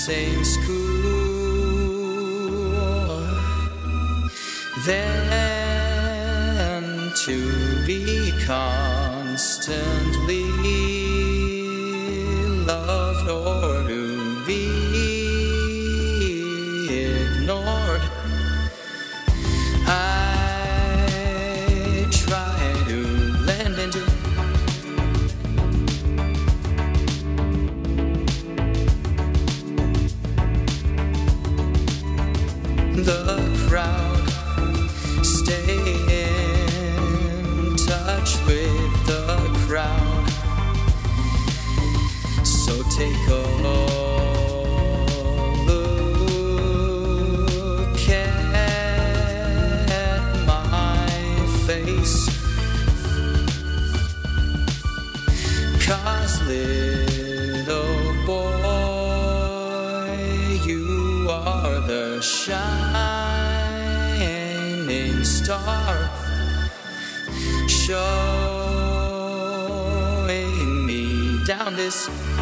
same school, then to be constantly loved or to be ignored. I try to blend into the crowd, stay in touch with the crowd. So take a look at my face, 'cause little boy, you are the shining star, showing me down this